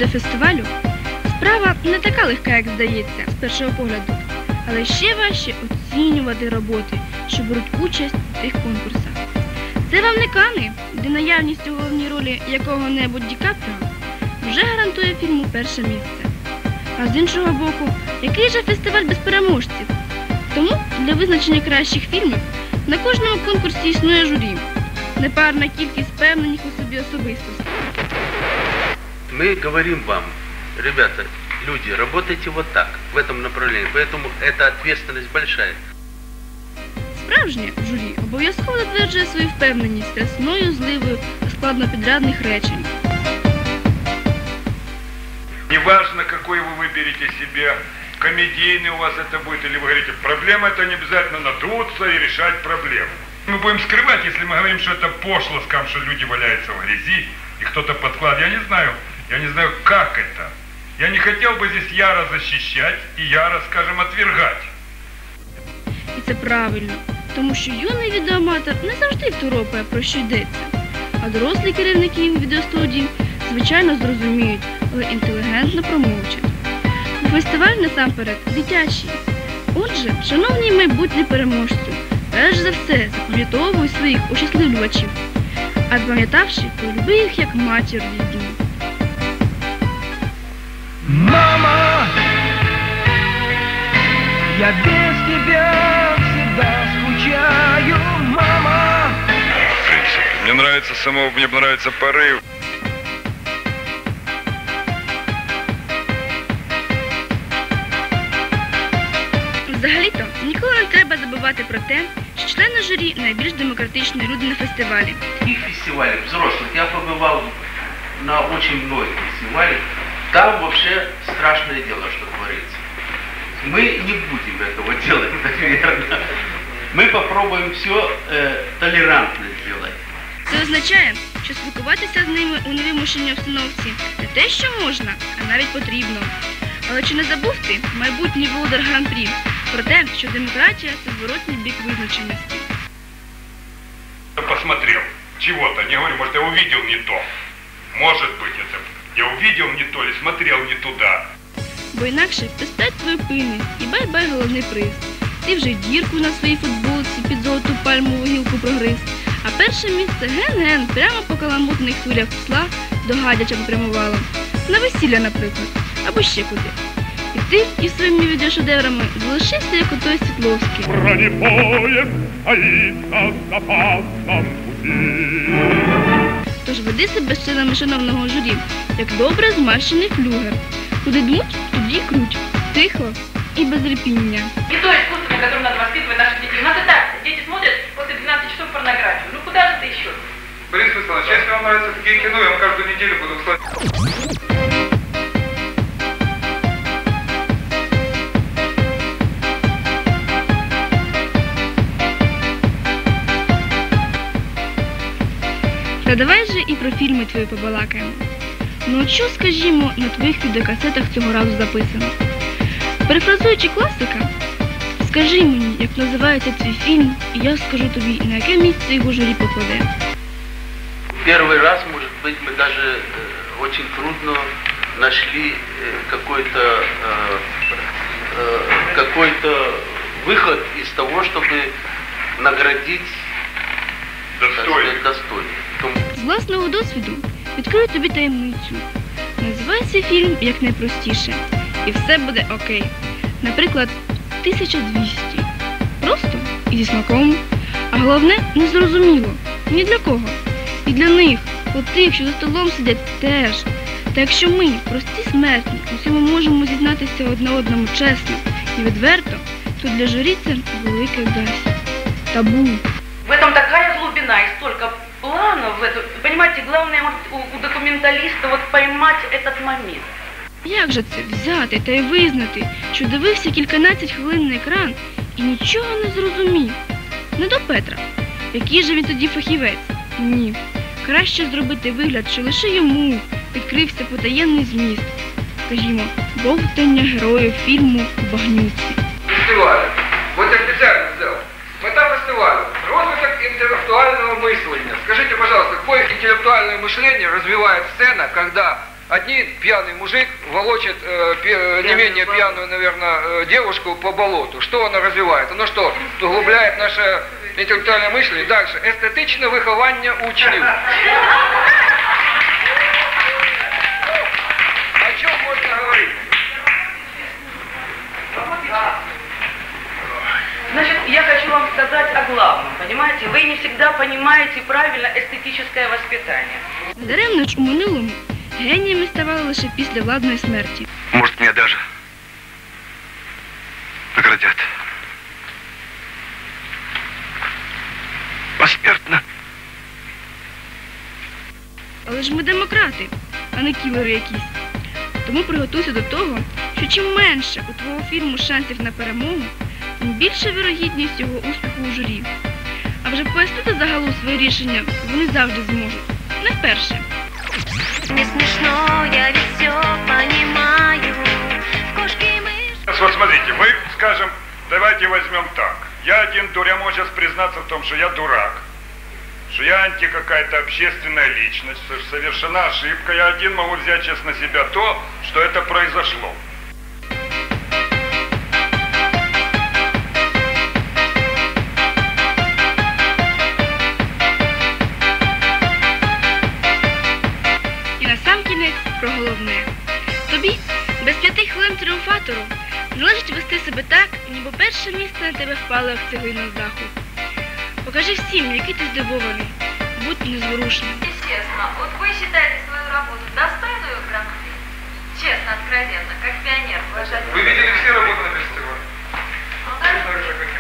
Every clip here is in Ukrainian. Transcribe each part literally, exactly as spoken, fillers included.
до фестивалю, справа не така легка, як здається, з першого погляду. Але ще важче оцінювати роботи, що беруть участь у тих конкурсах. Це вам не Кани, де наявність у головній ролі якого-небудь Ді Капріо вже гарантує фільму перше місце. А з іншого боку, який же фестиваль без переможців? Тому для визначення кращих фільмів на кожному конкурсі існує журі. Непарна кількість впевнених у собі особистостей. Мы говорим вам, ребята, люди, работайте вот так, в этом направлении, поэтому эта ответственность большая. Справжнє журі обов'язково затверджує свою впевненість рясною зливою складнопідрядних речень. Неважно, какой вы выберете себе, комедийный у вас это будет, или вы говорите, проблема это не обязательно надуться и решать проблему. Мы будем скрывать, если мы говорим, что это пошло, скажем, что люди валяются в грязи, и кто-то подкладывает. Я не знаю, я не знаю, как это. Я не хотел бы здесь яро защищать и яро, скажем, отвергать. І це правильно, тому що юний відеоаматор не завжди второпає, про що йдеться. А дорослі керівники відеостудії, звичайно, зрозуміють, але інтелігентно промовчать. Фестиваль, насамперед, дитячий. Отже, шановні майбутні переможці, перш за все запам'ятовуй своїх ощасливлювачів, а запам'ятавши, полюби їх як матір рідну. Мама, я без тебя всегда скучаю, мама. В принципе, мне нравится само, мне нравится порыв. Взагалі-то, ніколи не треба забувати про те, що члени журі – найбільш демократичні люди на фестивалі. И фестивали взрослых, я побывал на очень многих фестивалях, там вообще страшное дело, что творится. Мы не будем этого делать, наверное. Мы попробуем все э, толерантно сделать. Це означає, що спілкуватися з ними у невимушеній обстановці не те, що можна, а навіть потрібно. Але чи не забув ти, майбутній володар Гран-прі, про те, що демократія – це зворотній бік визначеності? Посмотрел чего-то, не говорю, может, я увидел не то. Может быть, это я увидел не то или смотрел не туда. Бо інакше пестать твою пильність і бай-бай головний приз. Ти вже дірку на своїй футболці під золоту пальмову гілку прогриз. А перше місце ген-ген прямо по каламутних хвилях псла до гадяча попрямувало. На весілля, наприклад, або ще куди. І ти із своїми відеошедеврами залишився, як отой Світловський. Тож веди себе з членами шановного журі, як добре змащений флюгер. Куди дмуть, туди круть. Тихо і без репіння. Не то искусство, на котором надо воспитывать наших детей. У нас и так дети смотрят после двенадцати часов порнографию. Ну куда же ты еще? Борис Михайлович, если вам нравятся такие кино, я вам каждую неделю буду слать. Та давай же і про фільми твої побалакаємо. Ну от що, скажімо, на твоїх відеокасетах цього разу записано? Перефразуючи класика, скажи мені, як називається твій фільм, і я скажу тобі, на яке місце його журі покладе. Первый раз, может быть, мы даже э, очень трудно нашли э, какой-то э, э, какой-то выход из того, чтобы наградить достойных. достойных. З власного досвіду відкрию тобі таємницю. Називай цей фільм як найпростіше, і все буде окей. Наприклад, тисяча двісті. Просто і зі смаком. А головне, незрозуміло. Ні для кого. І для них, от тих, що за столом сидять, теж. Та якщо ми, прості смертні, у всьому можемо зізнатися одне одному чесно і відверто, то для журі це велике дасть. Табу. В этом такая глубина и столько планов в эту. Понимаете, главное вот у, у документалиста вот поймать этот момент. Як же це взяти та й визнати, що дивився кільканадцять хвилин на екран і нічого не зрозумів? Не до Петра. Який же він тоді фахівець? Ні. Краще зробити вигляд, що лише йому відкрився потаємний зміст. Скажімо, бовтання героїв фільму у багнюці. Фестиваль. Вот я специально сделал. Мета фестиваля. Розвиток интеллектуального мышления. Скажите, пожалуйста, какое интеллектуальное мышление развивает сцена, когда один пьяный мужик волочит э, пи- не менее пьяную, наверное, э, девушку по болоту. Что она развивает? Оно что, углубляет наше интеллектуальное мышление? Дальше. Эстетичное выхование учнів. О чем можно говорить? Значит, я хочу вам сказать о главном, понимаете? Вы не всегда понимаете правильно эстетическое воспитание. Даремно ж у минулому геніями ставали лише після владної смерті. Может, меня даже наградят. Посмертно. Але ж ми демократи, а не кілери якісь. Тому приготуйся до того, що чим менше у твого фільму шансів на перемогу, тим більша вірогідність його успіху у журі. А вже пояснити загалу своє рішення вони завжди зможуть. Не вперше. Не смешно, я ведь все понимаю. В кошки и мышь. Вот смотрите, мы скажем, давайте возьмем так. Я один дурак, я могу сейчас признаться в том, что я дурак. Что я анти какая-то общественная личность, что совершена ошибка. Я один могу взять сейчас на себя то, что это произошло. І насамкінець про головне. Тобі, без п'яти хвилин тріумфатору, належить вести себе так, ніби перше місце на тебе впало як цеглина з даху. Покажи всім, який ти здивований. Будь незворушним. Честно, вот вы считаете свою работу достойную грамоты? Честно, откровенно, как пионер, уважать. Вы видели все работы на фестивале? Так же, как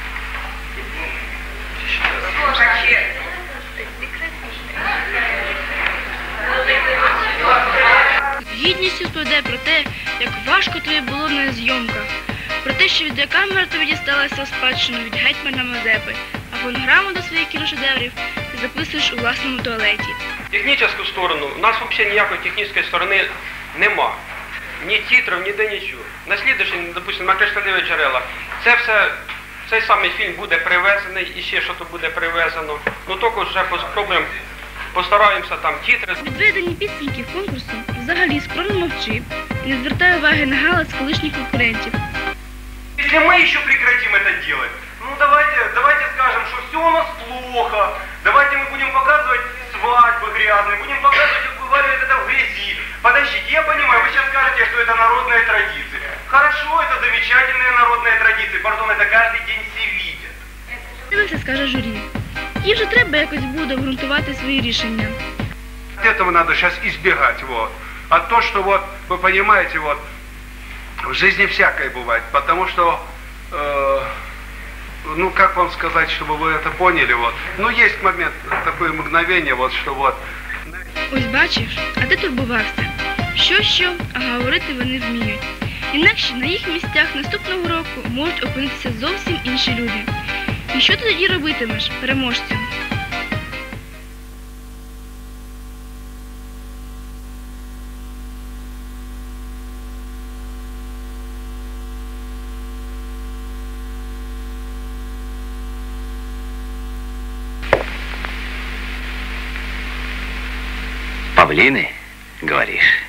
З гідністю сповідає про те, як важко тобі було на зйомках, про те, що відеокамера тобі дісталася у спадщину від гетьмана Мазепи, а фонограму до своїх кіношедеврів ти записуєш у власному туалеті. Технічну сторону, у нас взагалі ніякої технічної сторони нема. Ні титрів, ніде нічого. На слідуючий, допустимо, на кришталеві джерела, це все, цей самий фільм буде привезений і ще щось буде привезено. Ну тільки вже спробуємо, постараємося там титри. Підведені підсумків конкурсу взагалі скромно мовчи і не звертає уваги на галас колишніх конкурентів. Если мы еще прекратим это делать, ну давайте, давайте скажем, что все у нас плохо, давайте мы будем показывать свадьбы грязные, будем показывать, как вываливает это в грязи. Подождите, я понимаю, вы сейчас скажете, что это народная традиция. Хорошо, это замечательная народная традиция, пардон, это каждый день все видят. Тебе все скаже журі. І вже треба якось буде обґрунтувати свої рішення. Этого надо сейчас избегать, вот. А то, что вот, вы понимаете, вот, в жизни всякое бывает, потому что, э, ну, как вам сказать, чтобы вы это поняли, вот, ну, есть момент, такое мгновение, вот, что вот. Ось бачиш, а ти турбувався. Що-що, а говорити вони вміють. Інакше на їх місцях наступного року можуть опинитися зовсім інші люди. І що ти тоді робитимеш, переможцем? Павлины, говоришь?